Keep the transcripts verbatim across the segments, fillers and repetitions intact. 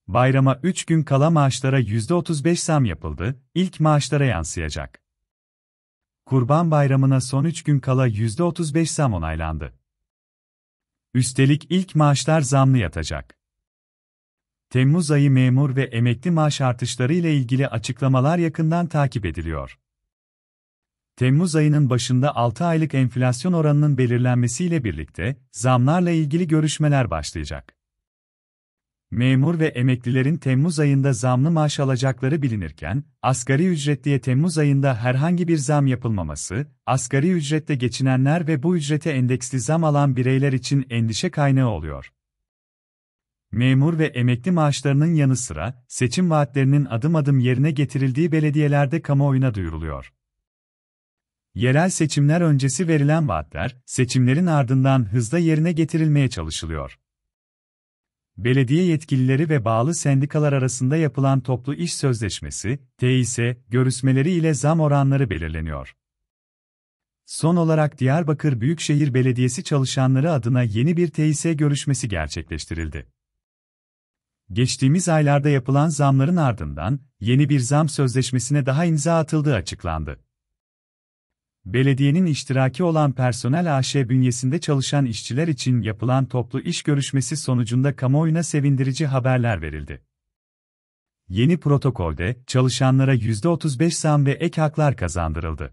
Bayrama üç gün kala maaşlara yüzde otuz beş zam yapıldı, ilk maaşlara yansıyacak. Kurban Bayramı'na son üç gün kala yüzde otuz beş zam onaylandı. Üstelik ilk maaşlar zamlı yatacak. Temmuz ayı memur ve emekli maaş artışları ile ilgili açıklamalar yakından takip ediliyor. Temmuz ayının başında altı aylık enflasyon oranının belirlenmesiyle birlikte zamlarla ilgili görüşmeler başlayacak. Memur ve emeklilerin Temmuz ayında zamlı maaş alacakları bilinirken, asgari ücretliye Temmuz ayında herhangi bir zam yapılmaması, asgari ücretle geçinenler ve bu ücrete endeksli zam alan bireyler için endişe kaynağı oluyor. Memur ve emekli maaşlarının yanı sıra, seçim vaatlerinin adım adım yerine getirildiği belediyelerde kamuoyuna duyuruluyor. Yerel seçimler öncesi verilen vaatler, seçimlerin ardından hızla yerine getirilmeye çalışılıyor. Belediye yetkilileri ve bağlı sendikalar arasında yapılan toplu iş sözleşmesi, T İ S, görüşmeleri ile zam oranları belirleniyor. Son olarak Diyarbakır Büyükşehir Belediyesi çalışanları adına yeni bir T İ S görüşmesi gerçekleştirildi. Geçtiğimiz aylarda yapılan zamların ardından, yeni bir zam sözleşmesine daha imza atıldığı açıklandı. Belediyenin iştiraki olan Personel A Ş bünyesinde çalışan işçiler için yapılan toplu iş görüşmesi sonucunda kamuoyuna sevindirici haberler verildi. Yeni protokolde, çalışanlara yüzde otuz beş zam ve ek haklar kazandırıldı.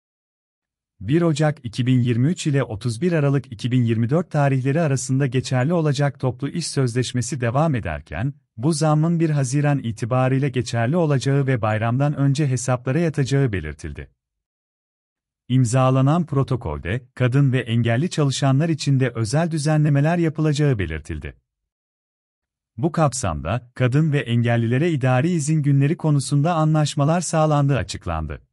bir Ocak iki bin yirmi üç ile otuz bir Aralık iki bin yirmi dört tarihleri arasında geçerli olacak toplu iş sözleşmesi devam ederken, bu zammın bir Haziran itibarıyla geçerli olacağı ve bayramdan önce hesaplara yatacağı belirtildi. İmzalanan protokolde, kadın ve engelli çalışanlar için de özel düzenlemeler yapılacağı belirtildi. Bu kapsamda, kadın ve engellilere idari izin günleri konusunda anlaşmalar sağlandığı açıklandı.